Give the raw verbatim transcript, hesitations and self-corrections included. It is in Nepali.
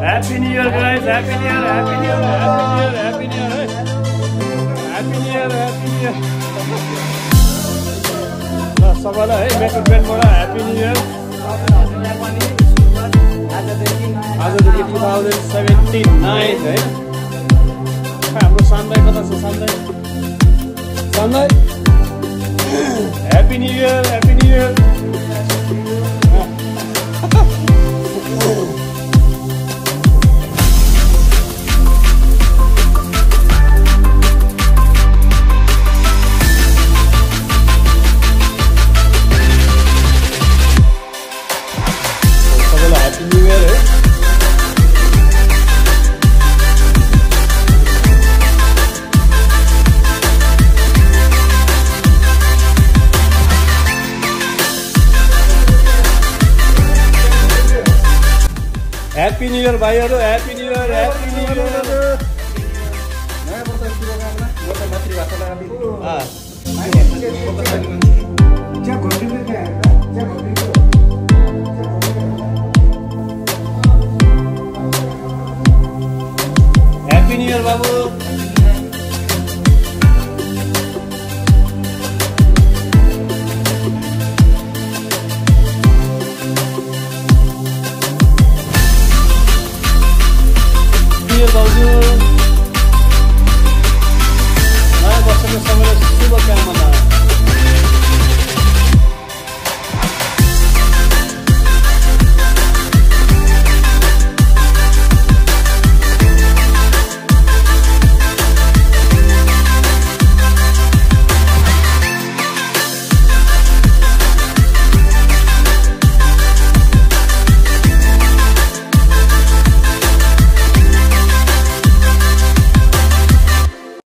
Happy New Year, guys! Happy New Year! Happy New Year! Happy New Year! Happy New Year! Happy New Year! ल सबैलाई है मेरो ब्यान्डबाट ह्यापी न्यू इयर। आजदेखि टु थाउजन्ड सेभेन्टी नाइन है। हाम्रो सान्दाई कता छ सान्दाई? सान्दाई happy new year, happy new year. Happy new year भाइहरु, happy new year, happy new year. नयाँ वर्ष शुभकामना। म त मातृभाषामा हां।